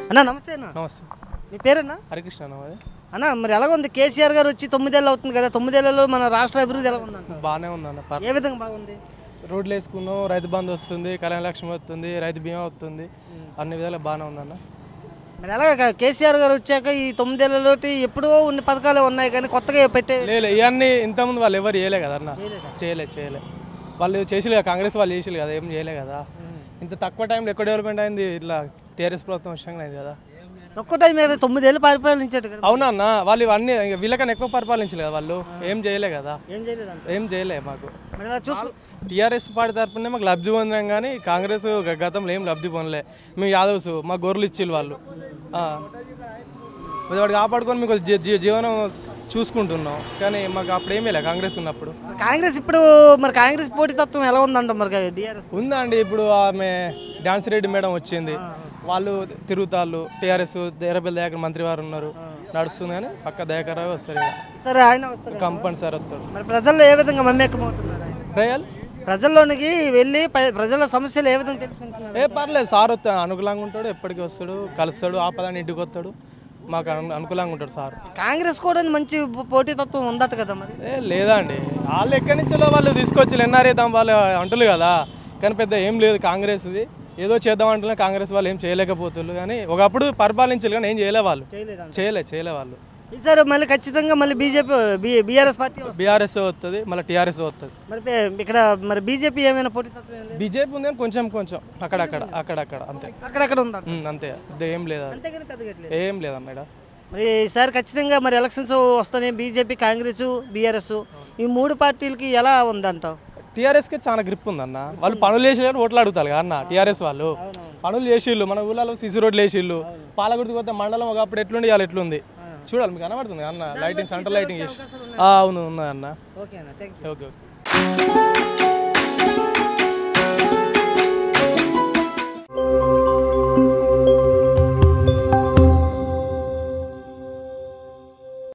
అన్నా నమస్తే అన్న. నమస్తే. మీ పేరన్నా? హరికృష్ణ అన్నది. అన్న మరి ఎలా ఉంది? కేసీఆర్ గారు వచ్చి 9 ఏళ్ళు అవుతుంది కదా, 9 ఏళ్లలో మన రాష్ట్ర అభివృద్ధి ఎలా ఉందన్న? బాగానే ఉందన్న. ఏ విధంగా బాగుంది? రోడ్లు వేసుకున్నాం, రైతు బంధు వస్తుంది, కళ్యాణ లక్ష్మి వస్తుంది, రైతు బీమా వస్తుంది, అన్ని విధాలు బాగానే ఉందన్న. మరి ఎలాగ కేసీఆర్ గారు వచ్చాక ఈ 9 ఏళ్ళలోటి ఎప్పుడో ఉన్న పథకాలు ఉన్నాయి కానీ కొత్తగా పెట్టే లేదు ఇవన్నీ ఇంతకుముందు వాళ్ళు ఎవరు చేయలే కదా అన్న. చేయలే వాళ్ళు చేసిలే కదా, కాంగ్రెస్ వాళ్ళు చేసిలే కదా, ఏం చేయలే కదా. ఇంత తక్కువ టైంలో ఎక్కువ డెవలప్మెంట్ అయింది ఇట్లా టీఆర్ఎస్ ప్రభుత్వం విషయంగా అయింది కదా. ఒక్క టైం మీద 9 ఏళ్ళు పరిపాలించాడు కదా. అవునా అన్న, వాళ్ళు ఇవన్నీ వీళ్ళకన్నా ఎక్కువ పరిపాలించలే కదా, వాళ్ళు ఏం చేయలే కదా, ఏం చేయలే మాకు. టీఆర్ఎస్ పార్టీ తరపునే మాకు లబ్ధి పొందాం కానీ కాంగ్రెస్ గతంలో ఏం లబ్ధి పొందలే. మేము యాదవ్స్, మా గొర్రెలు ఇచ్చిళ్ళు వాళ్ళు. వాడు కాపాడుకొని మీకు జీవనం చూసుకుంటున్నాం కానీ మాకు అప్పుడు ఏమీ లేదు కాంగ్రెస్ ఉన్నప్పుడు. కాంగ్రెస్ ఇప్పుడు మరి కాంగ్రెస్ పోటీతత్వం ఎలా ఉందంట మరి టీఆర్ఎస్ ఉందండి. ఇప్పుడు ఆమె ఝాన్సీ రెడ్డి మేడం వచ్చింది, వాళ్ళు తిరుగుతాళ్ళు. టీఆర్ఎస్ దేరపల్లి దయాకర్ మంత్రి వారు ఉన్నారు, నడుస్తుంది కానీ పక్క దయాకర్ రావు వస్తారు. సరే ఆయన వస్తారు కంపల్సరీ వస్తాడు. మరి ప్రజల్లో ఏ విధంగా మమ్మేకమవుతున్నారు? ప్రజలు ప్రజల్లోనికి వెళ్ళి ప్రజల సమస్యలు ఏ విధంగా తెలుసుకుంటున్నారు? పర్లేదు, సార్ వస్తాడు, అనుకూలంగా ఉంటాడు, ఎప్పటికీ వస్తాడు, కలుస్తాడు, ఆపదాన్ని ఇంటికి వస్తాడు, మాకు అనుకూలంగా ఉంటాడు సార్. కాంగ్రెస్ కూడా మంచి పోటీతత్వం ఉందట కదా మరి? లేదా అండి, వాళ్ళు ఎక్కడి నుంచో వాళ్ళు తీసుకొచ్చి ఎన్ఆర్ఏ వాళ్ళు అంటులు కదా, కానీ పెద్ద ఏం లేదు కాంగ్రెస్ది. ఏదో చేద్దాం అంటున్నా కాంగ్రెస్ వాళ్ళు ఏం చేయలేకపోతున్నారు కానీ ఒకప్పుడు పరిపాలించారు కానీ ఏం చేయలే వాళ్ళు, చేయలే వాళ్ళు. ఈసారి మళ్ళీ ఖచ్చితంగా మళ్ళీ బీఆర్ఎస్ పార్టీ బీఆర్ఎస్ వస్తుంది, మళ్ళీ టీఆర్ఎస్ వస్తుంది. మరి ఇక్కడ మరి బీజేపీ ఏమైనా పోటీతత్వం? బీజేపీ ఉంది కానీ కొంచెం అక్కడక్కడ అంతే, అక్కడక్కడ ఉందా? అంతే, ఏం లేదా, ఏం లేదా మేడం. మరి ఈసారి ఖచ్చితంగా మరి ఎలక్షన్స్ వస్తాయి, బీజేపీ, కాంగ్రెస్, బీఆర్ఎస్ ఈ 3 పార్టీలకి ఎలా ఉందంటావు? టీఆర్ఎస్కి చాలా గ్రిప్ ఉందన్న. వాళ్ళు పనులు చేసి ఓట్లు అడుగుతారు కదా అన్న. టీఆర్ఎస్ వాళ్ళు పనులు చేసిళ్ళు, మన ఊళ్ళలో సిసి రోడ్లు వేసిళ్ళు. పాలకుర్తి కొత్త మండలం ఒకప్పుడు ఎట్లుండి ఇవాళ ఎట్లుంది చూడాలి, మీకు కనబడుతుంది అన్న. లైటింగ్, సెంటర్ లైటింగ్ చేసి అవును ఉన్నది అన్న. ఓకే. ఓకే.